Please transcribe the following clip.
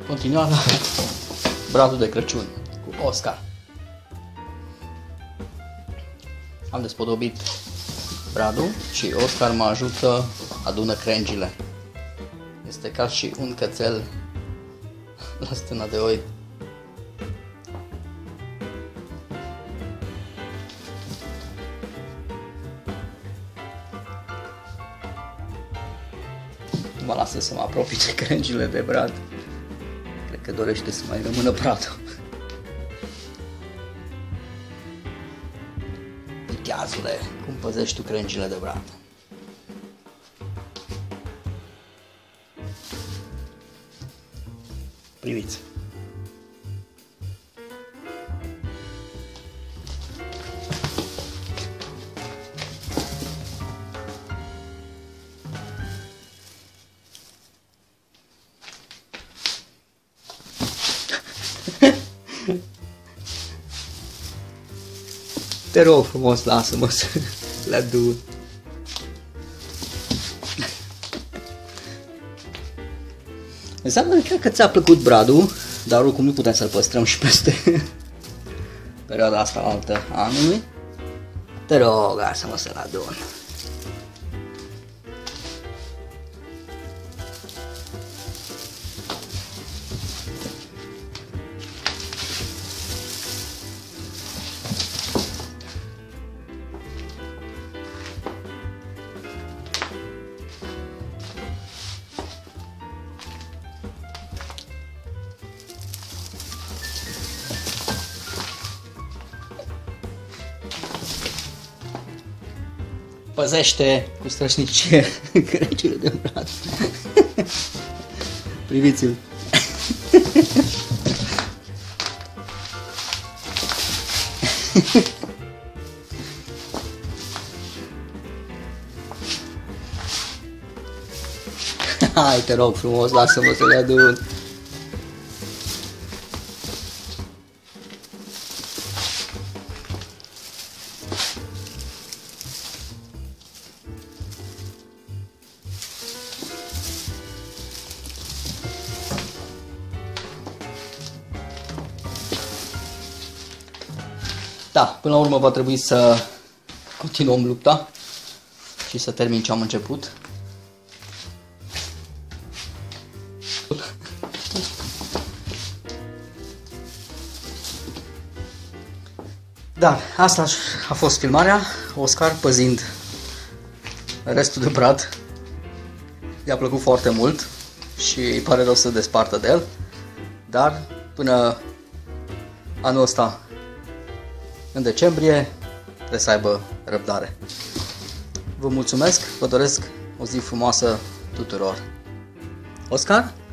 Continuăm la bradul de Crăciun cu Oscar. Am despodobit bradul și Oscar mă ajută, adună crengile. Este ca și un cățel la stâna de oi. Mă lasă să mă apropii de crengile de brad. Cred că dorește să mai rămână bradul. Viteazule, cum păzești tu crengile de brad? Priviți! Te rog frumos, lasă-mă să le adun. Înseamnă că ți-a plăcut bradul, dar oricum nu putem să-l păstrăm și peste perioada asta altă anului. Te rog, lasă-mă să-l adun. Păzește cu strășnicie crengile de brad. Priviți-l. Hai, te rog frumos, lasă-mă să le adun. Da, până la urmă va trebui să continuăm lupta și să termin ce am început. Da, asta a fost filmarea. Oscar păzind restul de brad. I-a plăcut foarte mult și îi pare rău să despartă de el. Dar până anul ăsta, în decembrie, trebuie să aibă răbdare. Vă mulțumesc, vă doresc o zi frumoasă tuturor. Oscar?